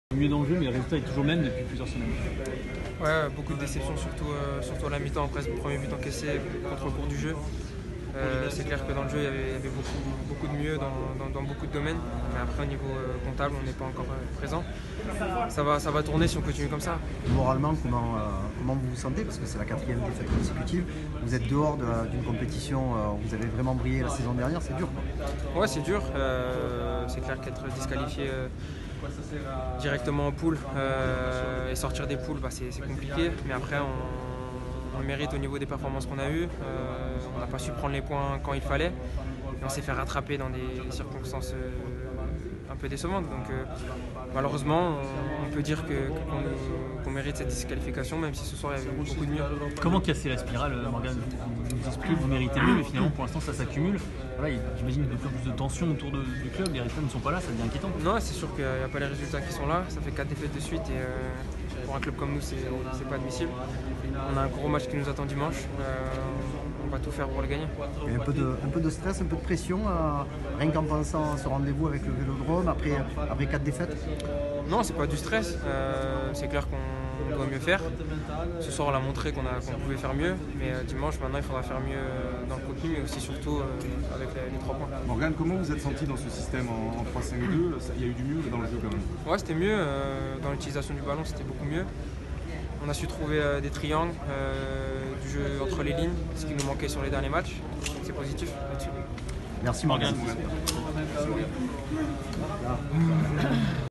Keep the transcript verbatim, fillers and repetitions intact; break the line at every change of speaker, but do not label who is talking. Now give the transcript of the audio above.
Mieux dans le jeu, mais le résultat est toujours le même depuis plusieurs semaines.
Ouais, beaucoup de déceptions, surtout, euh, surtout à la mi-temps, après le premier but encaissé contre le cours du jeu. Euh, c'est clair que dans le jeu, il y avait, il y avait beaucoup, beaucoup de mieux dans, dans, dans beaucoup de domaines. Mais après, au niveau euh, comptable, on n'est pas encore euh, présent. Ça va, ça va tourner si on continue comme ça.
Moralement, comment, euh, comment vous vous sentez? Parce que c'est la quatrième défaite consécutive. Vous êtes dehors d'une compétition euh, où vous avez vraiment brillé la saison dernière, c'est dur, quoi.
Ouais, c'est dur. Euh, c'est clair qu'être disqualifié euh, directement en poule euh, et sortir des poules, bah, c'est compliqué. Mais après, on, on le mérite au niveau des performances qu'on a eues. Euh, on n'a pas su prendre les points quand il fallait. Et on s'est fait rattraper dans des circonstances euh, un peu décevantes. Donc euh, malheureusement, on, on peut dire qu'on qu qu mérite cette disqualification, même si ce soir il y avait beaucoup de mieux.
Comment casser la spirale, Morgane? Vous vous dites plus que vous méritez mieux, mais finalement pour l'instant ça s'accumule. Voilà, j'imagine de plus en plus de tension autour de, du club, les résultats ne sont pas là, ça devient inquiétant.
Non, c'est sûr qu'il n'y a pas les résultats qui sont là. Ça fait quatre défaites de suite et euh, pour un club comme nous, c'est pas admissible. On a un gros match qui nous attend dimanche. Euh, on va tout faire pour le gagner.
Il y a un peu de, un peu de stress, un peu de pression, euh, rien qu'en pensant à ce rendez-vous avec le Vélodrome après, après quatre défaites?
Non, c'est pas du stress. Euh, c'est clair qu'on doit mieux faire. Ce soir, on a montré qu'on qu'on pouvait faire mieux, mais euh, dimanche, maintenant, il faudra faire mieux dans le contenu, mais aussi surtout euh, avec les, les trois points.
Morgane, comment vous êtes senti dans ce système en, en trois cinq deux? Il y a eu du mieux dans le jeu quand même.
Ouais, c'était mieux. Euh, dans l'utilisation du ballon, c'était beaucoup mieux. On a su trouver euh, des triangles, euh, du jeu entre les lignes, ce qui nous manquait sur les derniers matchs. C'est positif là-dessus.
Merci Morgane.